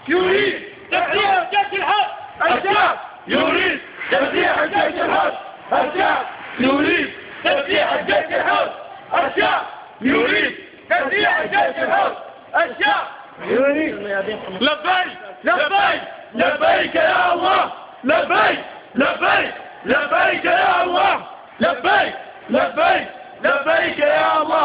يريد تفريع جيش الحق. الشعب يريد تفريع جيش الحق. الشعب يريد تفريع جيش الحق. الشعب يريد تفريع جيش الحق. الشعب يريد. لبيك لبيك لبيك يا الله. لبيك لبيك لبيك يا الله. لبيك لبيك لبيك يا الله.